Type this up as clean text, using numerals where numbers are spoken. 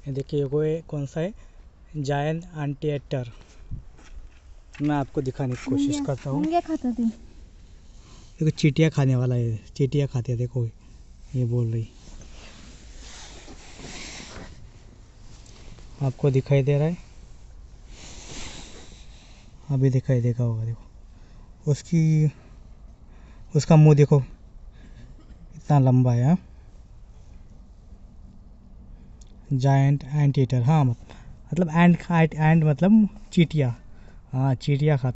ये देखिए वो कौन सा है, जायंट एंटीएटर। मैं आपको दिखाने की कोशिश करता हूँ। क्या खाता थी? देखो चींटियाँ खाने वाला है, चींटियाँ खाते हैं। देखो ये बोल रही, आपको दिखाई दे रहा है? अभी दिखाई देगा होगा। देखो उसका मुंह देखो इतना लंबा है। जायंट एंटीएटर, हाँ मतलब एंड मतलब चींटियाँ। हाँ चींटियाँ खाते